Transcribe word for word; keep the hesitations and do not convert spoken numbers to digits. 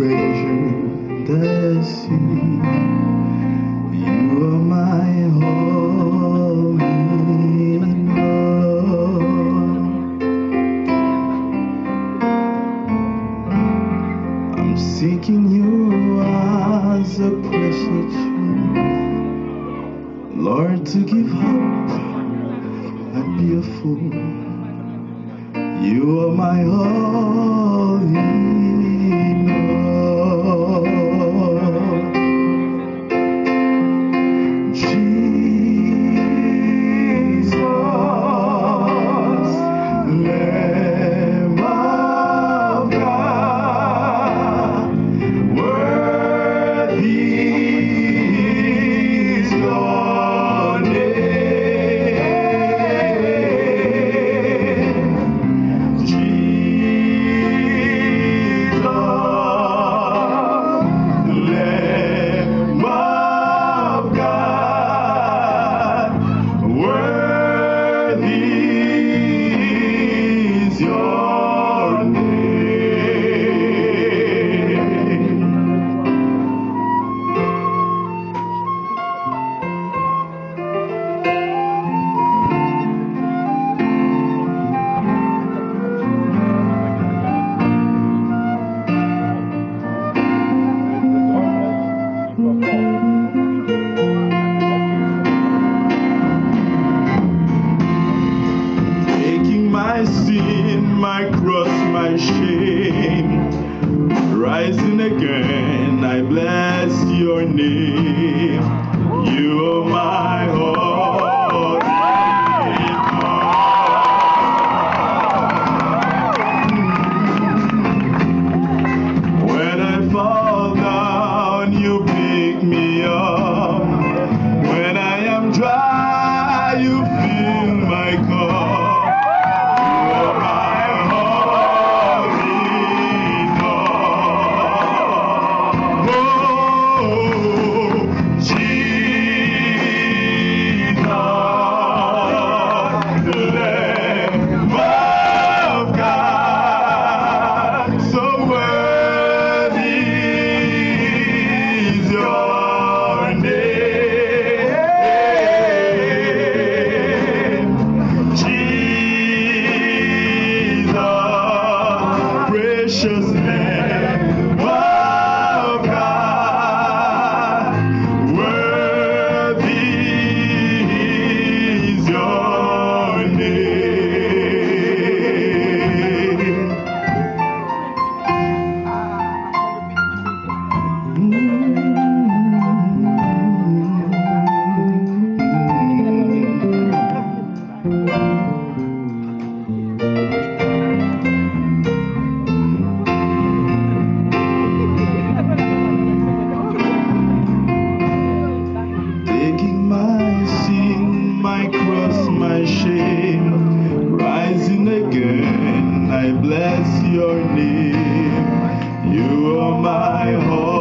treasure the sea. You are my all in all. I'm seeking you as a precious truth, Lord, to give hope, I'd be a fool. You are my all in all. Jesus, Lamb of God, worthy is your name. Jesus, Lamb of God, worthy is your name. Taking my sin, my cross, my shame, rising again, I bless your name. You are my all in all. When I fall down, you pick me up. When I am dry, you fill my cup. Precious Lamb of God, worthy is your name. Taking my sin, my cross, my shame, rising again, I bless your name. You are my hope.